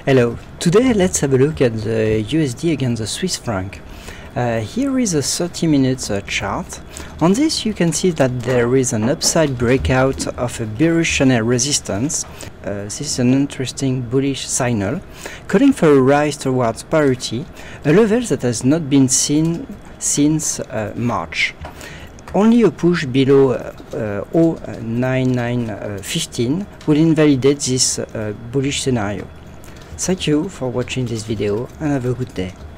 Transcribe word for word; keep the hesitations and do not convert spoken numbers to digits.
Hello, today let's have a look at the U S D against the Swiss franc. Uh, here is a thirty minutes uh, chart. On this you can see that there is an upside breakout of a bearish channel resistance. Uh, this is an interesting bullish signal, calling for a rise towards parity, a level that has not been seen since uh, March. Only a push below uh, uh, zero point nine nine one five will invalidate this uh, bullish scenario. Thank you for watching this video and have a good day.